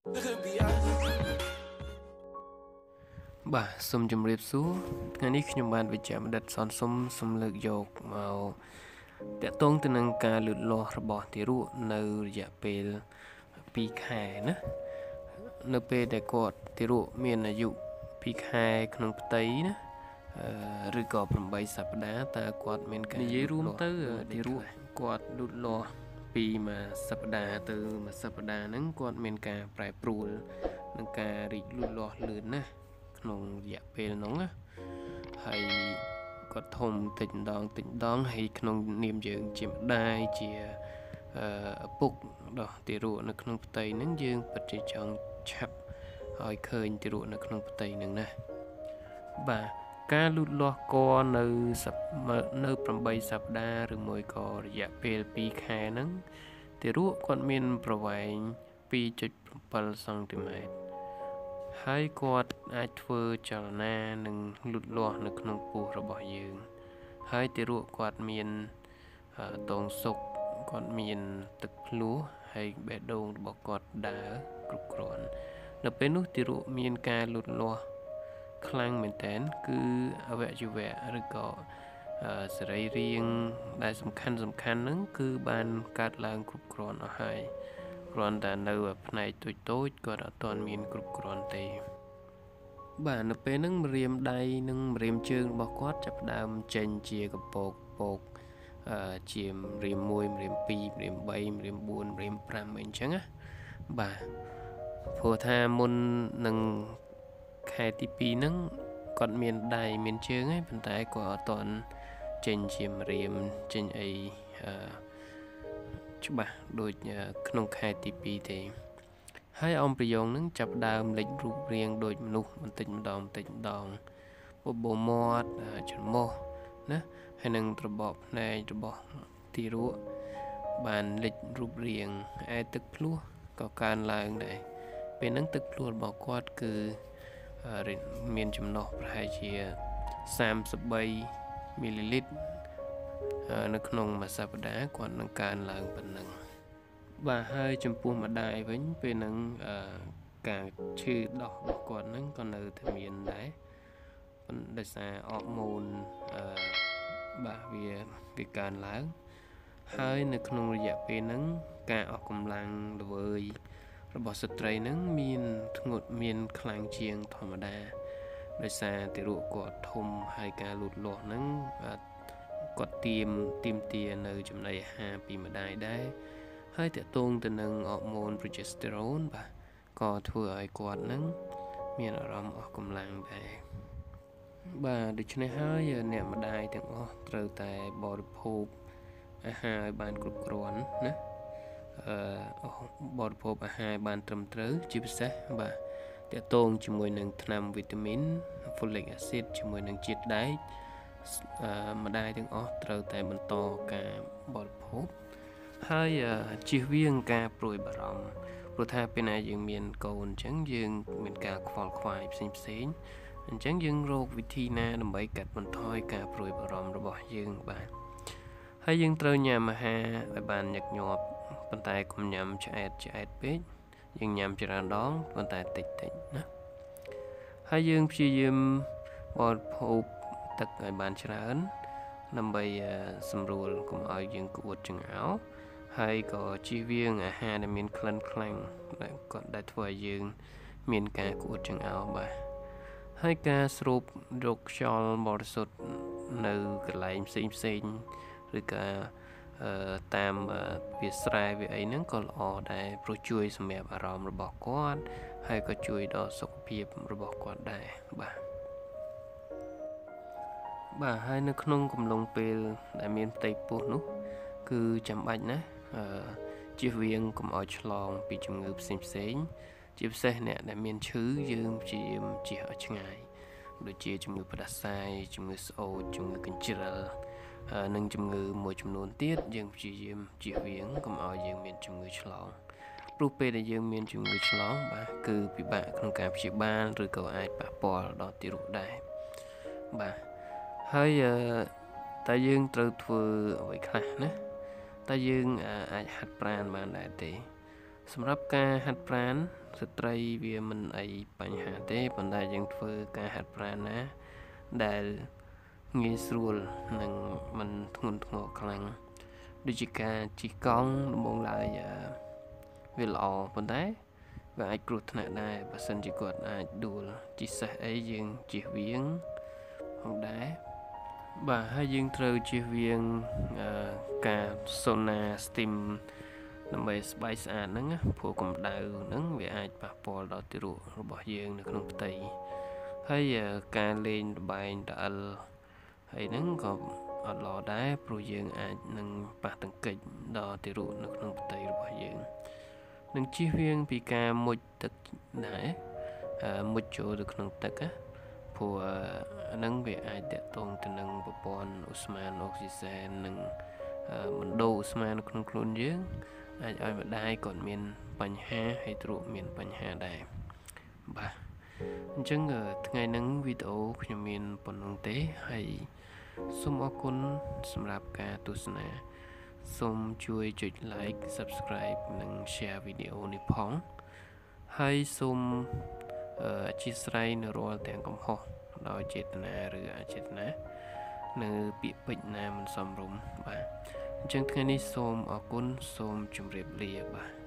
បាទសូមជម្រាបសួរថ្ងៃនេះខ្ញុំបានវិជ្ជាបណ្ឌិតសនសុំលើកយកមកតាក់ទងទៅនឹងការលូតលាស់របស់ទារកនៅរយៈពេល2ខែណានៅពេលដែលគាត់ទារកមានអាយុ2ខែក្នុងផ្ទៃណាឬក៏8សប្តាហ៍តើគាត់មានការនិយាយរួមទៅទារកគាត់លូតលាស់ពីមួយសប្តាហ៍ទៅមួយសប្តាហ៍ហ្នឹងគាត់មានការប្រែប្រួលនឹងការរីកលូតលាស់លឿនណាស់ក្នុងរយៈពេលហ្នឹងណាហើយគាត់ធំតិចម្ដងហើយក្នុងនាមយើងជាម្ដាយជាឪពុកដល់ទារកនៅក្នុងផ្ទៃហ្នឹងយើងពិតជាចង់ឆាប់ឲ្យឃើញទារកនៅក្នុងផ្ទៃហ្នឹងណាបាទការលូតលាស់កនៅ8សប្តាហ៍ឬមួយក៏រយៈពេល2ខែហ្នឹងទារកគាត់មានប្រវែង 2.7 សង់ទីម៉ែត្រហើយគាត់អាចធ្វើចលនានិងលូតលាស់នៅក្នុងពោះរបស់យើងហើយទារកគាត់មានតងសុកគាត់មានទឹកភ្លោះហើយបេះដូងរបស់គាត់ដើរគ្រប់គ្រាន់នៅពេលនោះទារកមានការលូតលាស់ខ្លាំងមែនតើគឺអវយវៈឬក៏សរីរាង្គដែលសំខាន់ហ្នឹងគឺបានកើតឡើងគ្រប់គ្រាន់អស់ហើយគ្រាន់តែនៅផ្នែកតូចគាត់អត់ទាន់មានគ្រប់គ្រាន់ទេបាទនៅពេលហ្នឹងម្រាមដៃនិងម្រាមជើងរបស់គាត់ចាប់ផ្ដើមចេញជាកពកជាម្រាម1ម្រាម2ម្រាម3ម្រាម4ម្រាម5អីចឹងណាបាទព្រោះថាមុននឹងខែទី2ហ្នឹងគាត់មានដៃមានជើងហើយប៉ុន្តែគាត់អត់ទាន់ចេញជាម្រាមចេញអីច្បាស់ដូចក្នុងខែទី2ទេហើយអំប្រយោងនឹងចាប់ដើមលេចរូបរាងដូចមនុស្សបន្តិចម្ដងបបោមាត់ច្រមុះណាហើយនឹងត្របកភ្នែករបស់ទារកបានលេចរូបរាងឯទឹកភ្លោះក៏កើនឡើងដែរពេលហ្នឹងទឹកភ្លោះរបស់គាត់គឺមានចំណុះប្រហែលជា33មីលីលីត្រនៅក្នុងមួយសប្តាហ៍គាត់នឹងកើនឡើងប៉ុណ្ណឹងបាទហើយចំពោះម្ដាយវិញពេលហ្នឹងការឈឺដោះរបស់គាត់ហ្នឹងក៏នៅតែមានដែរដោយសារអរម៉ូនបាទវាកើនឡើងហើយនៅក្នុងរយៈពេលហ្នឹងការអស់កម្លាំងល្វើយរបស់ស្ត្រីហ្នឹងមានធ្ងន់មានខ្លាំងជាងធម្មតាដោយសារទារកគាត់ធំហើយការលូតលាស់ហ្នឹងគាត់ទាមទារនៅចំណីអាហារពីម្ដាយដែរហើយតកតងទៅនឹងអរម៉ូន progesterone បាទក៏ធ្វើឲ្យគាត់នឹងមានអារម្មណ៍អស់កម្លាំងដែរបាទដូច្នេះហើយអ្នកម្ដាយទាំងអស់ត្រូវតែបរិភោគអាហារឲ្យបានគ្រប់គ្រាន់ណាបរិភោគអាហារឲ្យបានត្រឹមត្រូវជាពិសេសបាទតកតងជាមួយនឹងថ្នាំវីតាមីន folic acid ជាមួយនឹងជាតិដែកម្ដាយទាំងអស់ត្រូវតែបន្តការបរិភោគហើយជៀសវាងការព្រួយបារម្ភព្រោះថាពេលណាយើងមានកូនអញ្ចឹងយើងមានការខ្វល់ខ្វាយផ្សេងអញ្ចឹងយើងរកវិធីណាដើម្បីកាត់បន្ថយការព្រួយបារម្ភរបស់យើងបាទហើយយើងត្រូវញ៉ាំអាហារឲ្យបានញឹកញាប់ប៉ុន្តែកុំញ៉ាំឆ្អែតពេកយើងញ៉ាំច្រើនដងប៉ុន្តែតិចណាហើយយើងព្យាយាមបរិភោគទឹកឲ្យបានច្រើនដើម្បីសម្រួលកុំឲ្យយើងក្អួតចង្អោរហើយក៏ជៀសវាងអាហារដែលមានក្លិនខ្លាំងដែលធ្វើឲ្យយើងមានការក្អួតចង្អោរបាទហើយការស្រូបរកខ្យល់បរិសុទ្ធនៅកន្លែងផ្សេងឬក៏តាមវាស្រែវាអីហ្នឹងក៏ល្អដែរព្រោះជួយសម្រាប់អារម្មណ៍របស់គាត់ហើយក៏ជួយដល់សុខភាពរបស់គាត់ដែរបាទហើយនៅក្នុងកំឡុងពេលដែលមានផ្ទៃពោះនោះគឺចាំបាច់ណាជៀសវាងកុំឲ្យឆ្លងពីជំងឺផ្សេងជាពិសេសអ្នកដែលមានឈឺយើងព្យាយាមជៀសឲ្យឆ្ងាយដូចជាជំងឺផ្ដាសាយជំងឺស្អូតជំងឺកញ្ជ្រឹលនិងជំងឺមួយចំនួនទៀតយើងព្យាយាមជៀសវាងកុំឲ្យយើងមានជំងឺឆ្លងព្រោះពេលដែលយើងមានជំងឺឆ្លងបាទគឺពិបាកក្នុងការព្យាបាលឬក៏អាចប៉ះពាល់ដល់ទារកដែរបាទហើយតើយើងត្រូវធ្វើអ្វីខ្លះណាតើយើងអាចហាត់ប្រាណបានដែរទេសម្រាប់ការហាត់ប្រាណស្ត្រីវាមិនអីបញ្ហាទេប៉ុន្តែយើងធ្វើការហាត់ប្រាណណាដែលងាយស្រួលនិងមិនធ្ងន់ធ្ងរខ្លាំងដូចជាការជិះកង់ដំបូងឡើយវាល្អប៉ុន្តែវាអាចគ្រោះថ្នាក់ដែរបើសិនជាគាត់អាចដួលជិះសេះអីយើងជិះវៀងផងដែរបាទហើយយើងត្រូវជិះវៀងការសូណា steam ដើម្បីស្បែកស្អាតហ្នឹងព្រោះកម្ដៅហ្នឹងវាអាចប៉ះពាល់ដល់ទារករបស់យើងនៅក្នុងផ្ទៃហើយការលេងល្បែងរអិលហើយហ្នឹងក៏អត់ល្អដែរព្រោះយើងអាចនឹងប៉ះទង្គិចដល់ទារកនៅក្នុងផ្ទៃរបស់យើងនឹងជៀសវាងពីការមុជទឹកដែរមុជចូលទៅក្នុងទឹកព្រោះហ្នឹងវាអាចតាក់ទងទៅនឹងប្រព័ន្ធអូស្មန်អុកស៊ីសែននិងបណ្ដូលអូស្មန်នៅក្នុងខ្លួនយើងអាចឲ្យម្ដាយគាត់មានបញ្ហាហើយទ្រក់មានបញ្ហាដែរបាទអញ្ចឹងថ្ងៃហ្នឹងវីដេអូខ្ញុំមានប៉ុណ្្នឹងទេហើយសូមអរគុណសម្រាប់ការទស្សនាសូមជួយចុច like subscribe និង share វីដេអូនេះផងហើយសូមអធិស្ឋាននៅរាល់ទាំងកំហុសដោយចេតនាឬអចេតនានៅពាក្យពេចន៍ណាមិនសមរម្យបាទអញ្ចឹងថ្ងៃនេះសូមអរគុណសូមជម្រាបលាបាទ